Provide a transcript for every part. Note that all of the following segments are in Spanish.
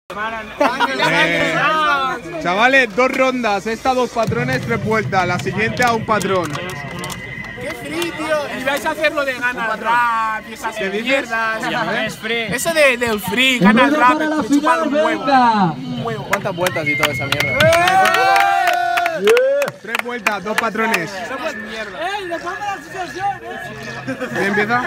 Chavales, 2 rondas. Esta 2 patrones, 3 vueltas. La siguiente a un patrón. ¡Qué free, tío! Y vais a hacerlo de ganas rap y esas mierdas. Es free. Eso del free, ganas rap, me chupan un huevo. ¿Cuántas vueltas y toda esa mierda? 3 vueltas, 2 patrones. ¡Ey, le pongo la situación! ¿Quién empieza?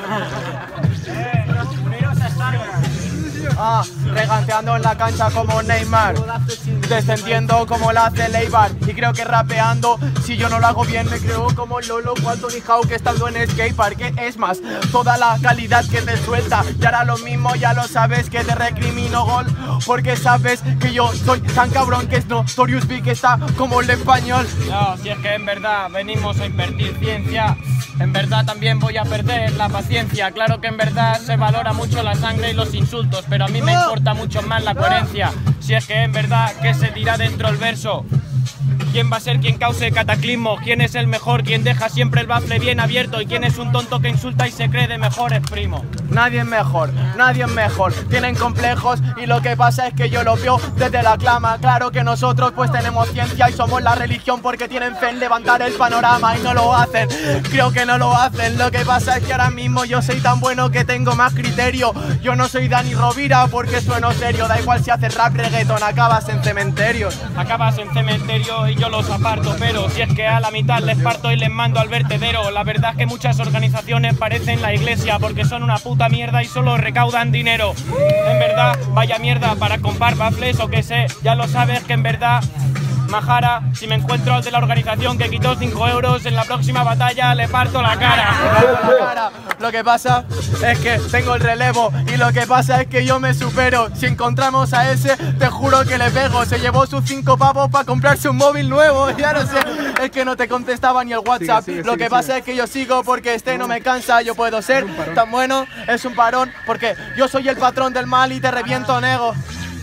Reganteando en la cancha como Neymar, descendiendo como la hace Leibar. Y creo que rapeando, si yo no lo hago bien, me creo como Lolo o Anthony Hawk estando en skatepark. Que es más, toda la calidad que te suelta. Y ahora lo mismo, ya lo sabes, que te recrimino gol. Porque sabes que yo soy tan cabrón que es Notorious Big, que está como el español. No, si es que en verdad venimos a invertir ciencia, en verdad también voy a perder la paciencia. Claro que en verdad se valora mucho la sangre y los insultos, pero a mí me importa mucho más la coherencia. Si es que en verdad, ¿qué se dirá dentro del verso? ¿Quién va a ser quien cause cataclismo? ¿Quién es el mejor? ¿Quién deja siempre el bafle bien abierto? ¿Y quién es un tonto que insulta y se cree de mejores, primo? Nadie es mejor, nadie es mejor. Tienen complejos y lo que pasa es que yo lo veo desde la clama. Claro que nosotros pues tenemos ciencia y somos la religión porque tienen fe en levantar el panorama y no lo hacen. Creo que no lo hacen. Lo que pasa es que ahora mismo yo soy tan bueno que tengo más criterio. Yo no soy Dani Rovira porque sueno serio. Da igual si haces rap, reggaeton, acabas en cementerios. Acabas en cementerio y yo los aparto, pero si es que a la mitad les parto y les mando al vertedero. La verdad es que muchas organizaciones parecen la iglesia porque son una puta mierda y solo recaudan dinero. En verdad, vaya mierda para comprar baffles o que sé, ya lo sabes que en verdad, Majara, si me encuentro al de la organización que quitó 5 euros, en la próxima batalla le parto la cara. Lo que pasa es que tengo el relevo y lo que pasa es que yo me supero. Si encontramos a ese, te juro que le pego. Se llevó sus 5 pavos para comprarse un móvil nuevo. Ya no sé, es que no te contestaba ni el WhatsApp. Lo que pasa es que yo sigo porque este no me cansa. Yo puedo ser tan bueno, es un parón, porque yo soy el patrón del mal y te reviento, nego.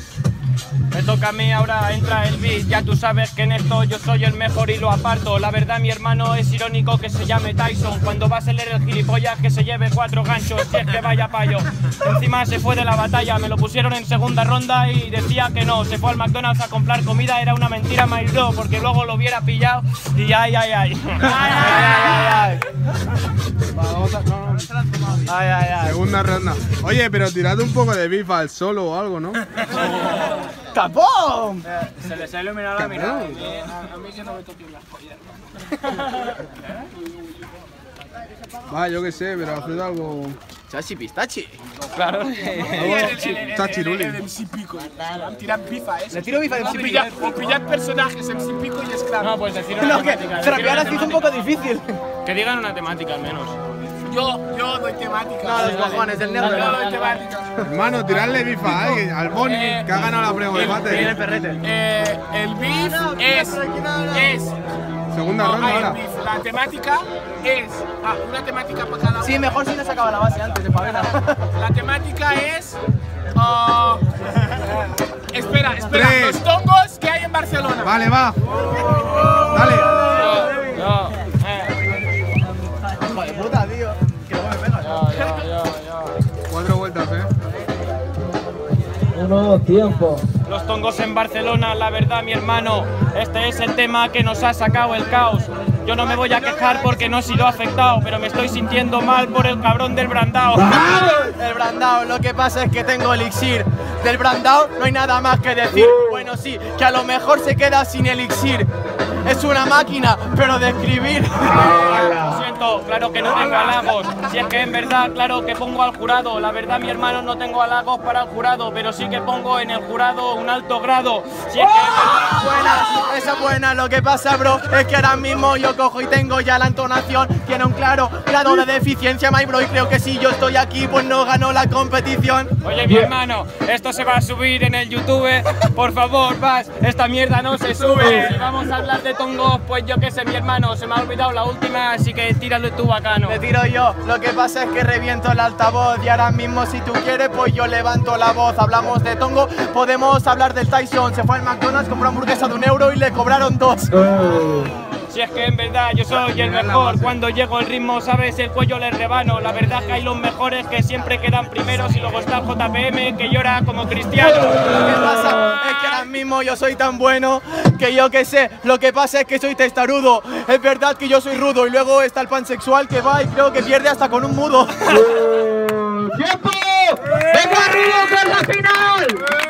Me toca a mí, ahora entra el beat. Ya tú sabes que en esto yo soy el mejor y lo aparto. La verdad mi hermano es irónico que se llame Tyson. Cuando va a ser el gilipollas que se lleve 4 ganchos. Si es que vaya payo. Encima se fue de la batalla, me lo pusieron en segunda ronda y decía que no. Se fue al McDonald's a comprar comida, era una mentira, my bro, porque luego lo hubiera pillado y ay. Segunda ronda. Oye, pero tirad un poco de beef al solo o algo, ¿no? ¡Capón! Se les ha iluminado la mirada. A mí que no me toquen las pollas. Va, yo qué sé, pero haced algo. Chachi pistachi. Claro. Chachiruli. El MC Pico. Tiran bifa, ¿eh? Le tiro bifa de MC Pico. O pillar personajes, MC Pico y Scrap. No, pues decir una No, que temática. trapear así es un poco difícil. Que digan una temática al menos. Yo doy temática. No, los cojones, el negro. Yo doy temática. Hermano, tiradle beef a alguien, al Boni, que ha ganado la prueba de Viene el debate. perrete. El beef es Segunda ronda el ahora. beef. La temática es una temática para cada uno. Sí, mejor si no se acaba la base antes de pavela. La temática es espera, Tres. los tongos que hay en Barcelona. Vale, va. Dale. Hijo de puta, tío. Que no me pegas. 4 vueltas, Uno, tiempo. Los tongos en Barcelona, la verdad mi hermano, este es el tema que nos ha sacado el caos. Yo no me voy a quejar porque no he sido afectado, pero me estoy sintiendo mal por el cabrón del brandao. El brandao, lo que pasa es que tengo elixir. Del brandao no hay nada más que decir. Bueno, sí, que a lo mejor se queda sin elixir. Es una máquina, pero de escribir. Lo siento, claro que no tengo halagos. Si es que en verdad, claro que pongo al jurado. La verdad mi hermano no tengo halagos para el jurado, pero sí que pongo en el jurado un alto grado. Si es que Buena, esa es buena. Lo que pasa, bro, es que ahora mismo yo cojo y tengo ya la entonación. Tiene un claro grado de deficiencia, my bro. Y creo que si yo estoy aquí, pues no gano la competición. Oye, mi hermano, esto se va a subir en el YouTube. Por favor, vas, esta mierda no se sube. Si vamos a hablar de tongos, pues yo qué sé, mi hermano, se me ha olvidado la última, así que tíralo tú bacano. Le tiro yo, lo que pasa es que reviento el altavoz. Y ahora mismo, si tú quieres, pues yo levanto la voz. Hablamos de tongo, podemos hablar del Tyson. Se fue al McDonald's, compró hamburguesa de €1 y le cobraron 2. Si Si es que en verdad yo soy el mejor. Cuando llego el ritmo, sabes, el cuello le rebano. La verdad es que hay los mejores que siempre quedan primeros. Y luego está el JPM que llora como cristiano. ¿Qué pasa? Es que ahora mismo yo soy tan bueno que yo qué sé. Lo que pasa es que soy testarudo. Es verdad que yo soy rudo. Y luego está el pansexual que va y creo que pierde hasta con un mudo. ¡Tiempo! ¡Venga, Rudo, que es la final!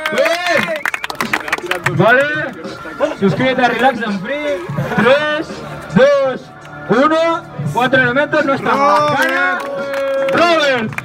Vale, suscríbete a Relax and Free. 3, 2, 1. 4 elementos, nuestra cara. Robert.